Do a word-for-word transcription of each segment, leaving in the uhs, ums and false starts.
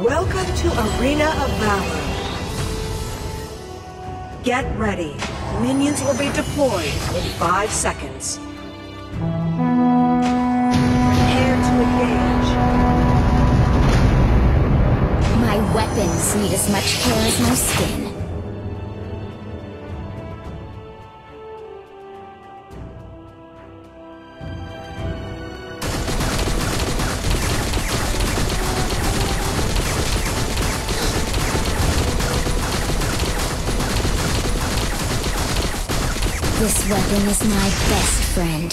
Welcome to Arena of Valor. Get ready. Minions will be deployed in five seconds. Prepare to engage. My weapons need as much care as my skin. This weapon is my best friend.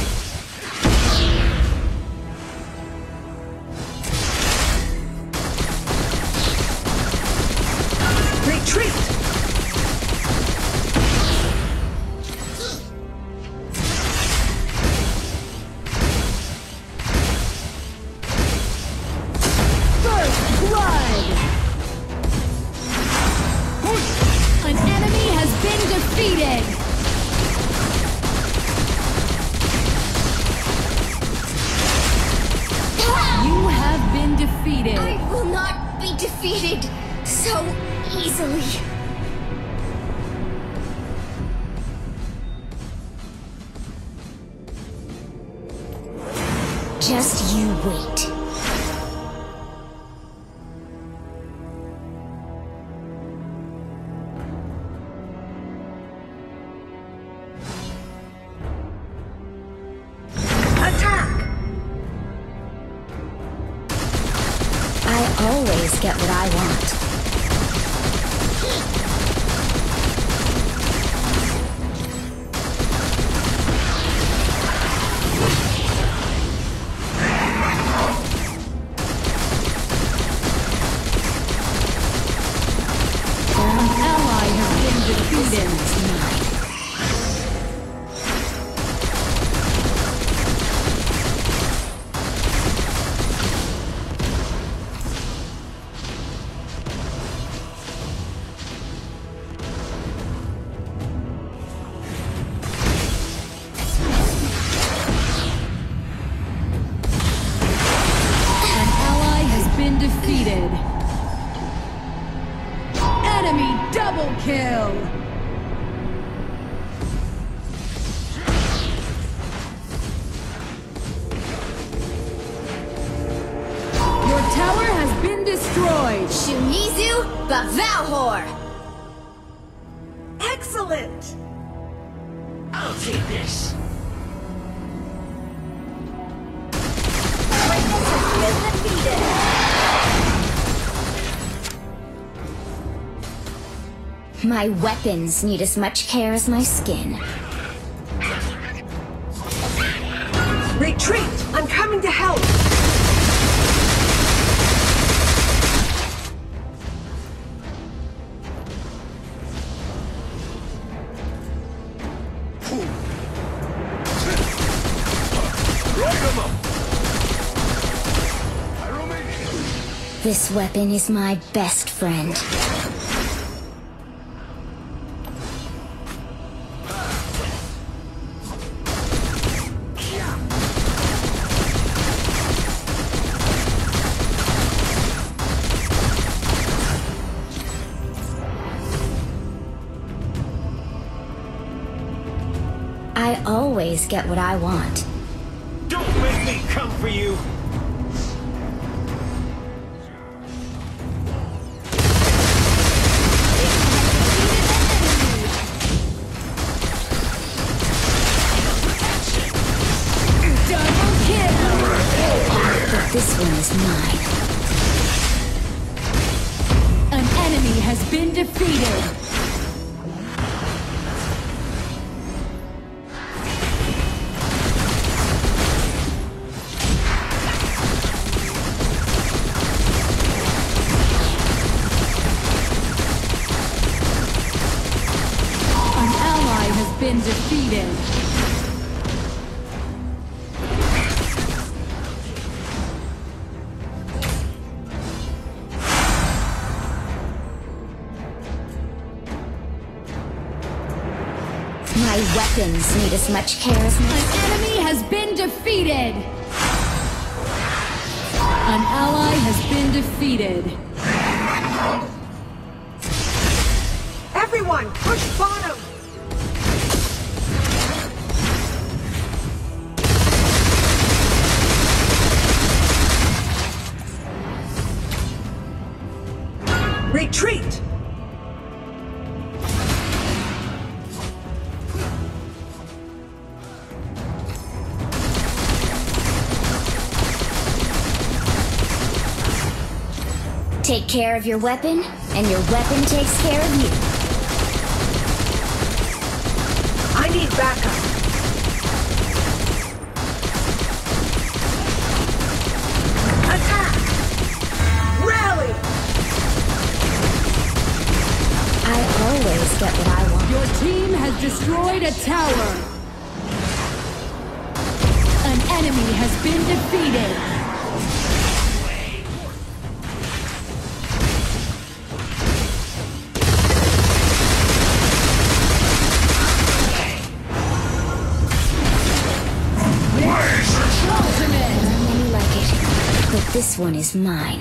Retreat! First blood! An enemy has been defeated! You have been defeated. I will not be defeated so easily. Just you wait. I always get what I want. An ally has been defeated. Been defeated. Enemy double kill. Your tower has been destroyed. Shimizu Valor. Excellent! I'll take this. My weapons need as much care as my skin. Retreat! I'm coming to help! This weapon is my best friend. I always get what I want. Don't make me come for you! Double kill. But this one is mine. An enemy has been defeated. Been defeated. My weapons need as much care as my... An enemy has been defeated. An ally has been defeated. Everyone, push bottom! Retreat! Take care of your weapon, and your weapon takes care of you. I need backup. Attack! Rally! I always get what I want. Your team has destroyed a tower. An enemy has been defeated. Many like it, but this one is mine.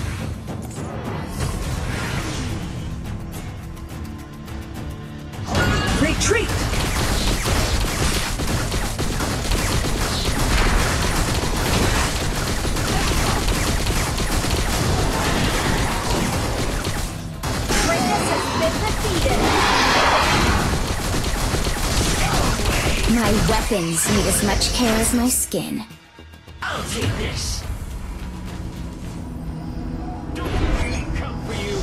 Retreat! My weapons need as much care as my skin. I'll take this. Don't let me come for you.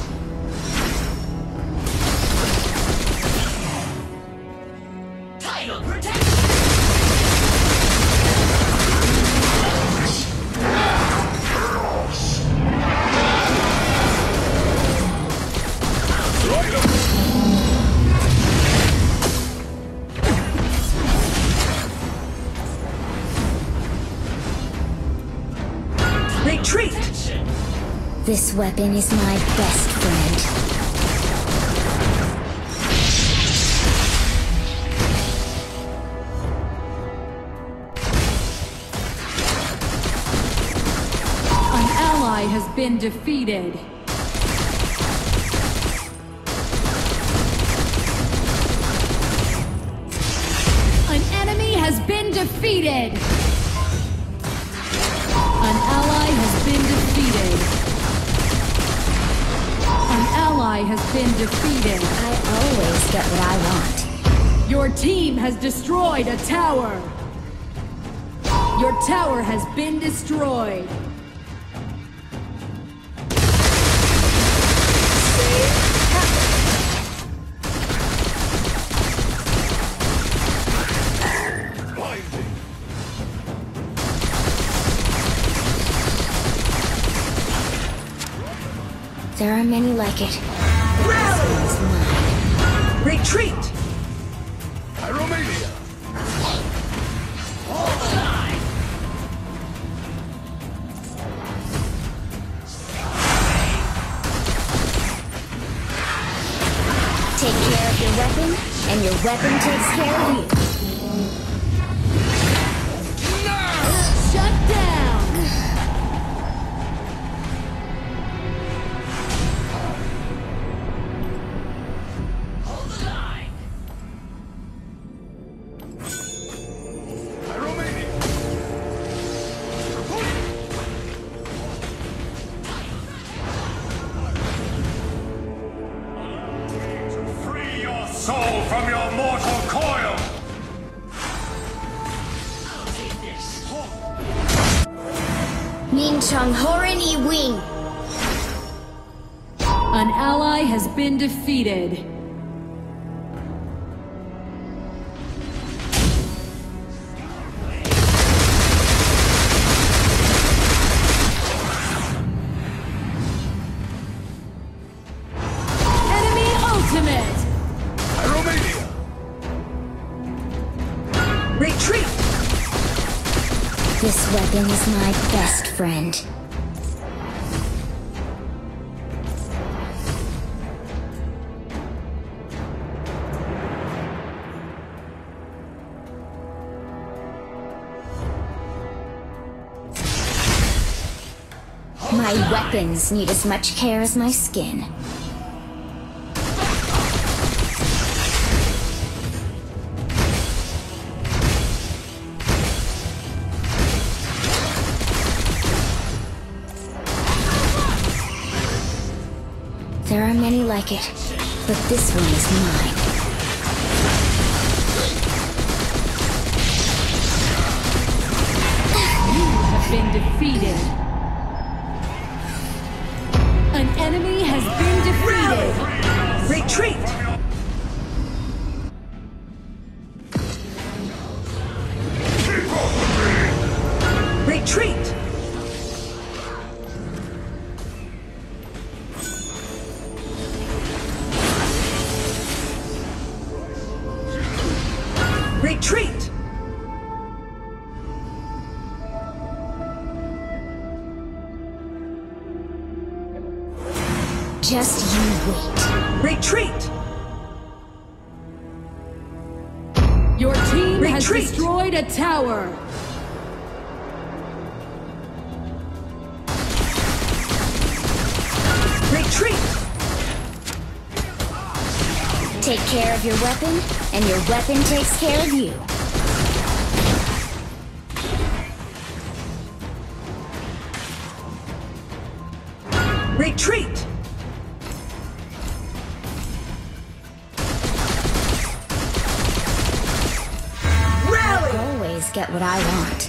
Title protection. Retreat! This weapon is my best friend. An ally has been defeated. An enemy has been defeated. An ally has been defeated. An ally has been defeated. I always get what I want. Your team has destroyed a tower. Your tower has been destroyed. There are many like it. Rally! This is mine. Retreat! Pyromania. Hold the line. Take care of your weapon, and your weapon takes care of you. Shut down. Hold the line. Pyromania. Free your soul from your mortal coil. I'll take this. Ning Chong Horan I Wing. An ally has been defeated. Enemy ultimate. Pyromania. Retreat! This weapon is my best friend. My weapons need as much care as my skin. like it, but this one is mine. You have been defeated. An enemy has been defeated. Retreat! Retreat! Retreat! Just you wait. Retreat! Your team has Retreat. destroyed a tower. Retreat! Take care of your weapon, and your weapon takes care of you. Retreat! Rally! Always get what I want.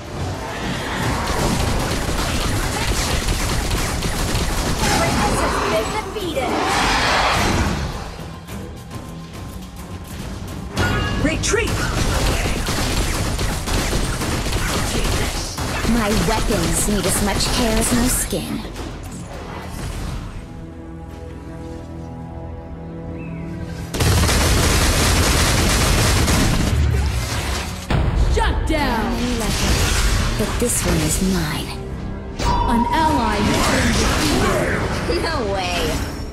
Retreat! My weapons need as much care as my skin. Shut down. You like it, but this one is mine. An ally has been defeated. No way.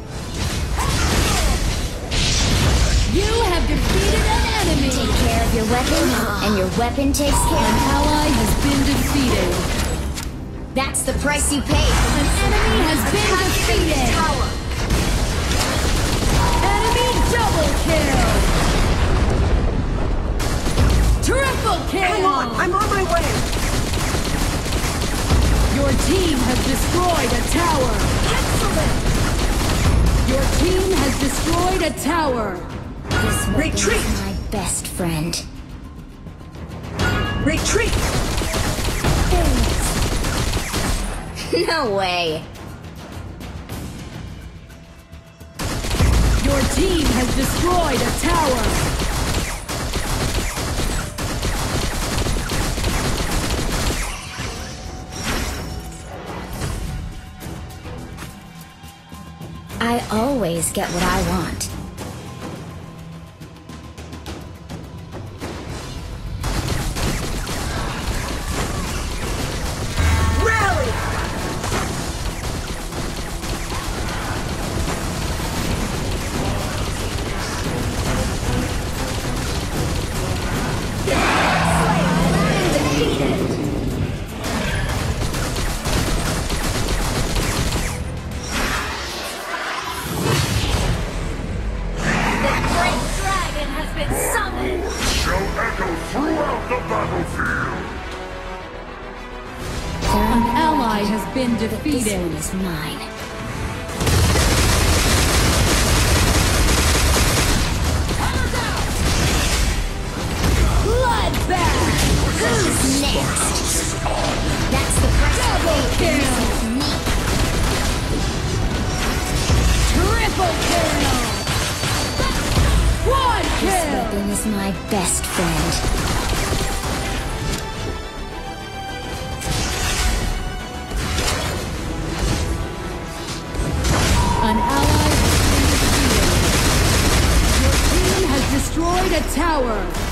You have defeated an enemy. Take care of your weapon, and your weapon takes care An of ally has been defeated. you. That's the price you pay. An enemy has been defeated. Enemy double kill. Triple kill. Hang on! I'm on my way! Your team has destroyed a tower. Excellent! Your team has destroyed a tower. This weapon Retreat! is my best friend. Retreat! No way. Your team has destroyed a tower. I always get what I want. Rally! Shall echo throughout the battlefield. An ally has been This defeated. one is mine. Bloodbath. Who's next? That's the price I Double pay. kill. Me. Triple kill. Quad This kill. weapon is my best friend. An ally has been defeated. Your team has destroyed a tower.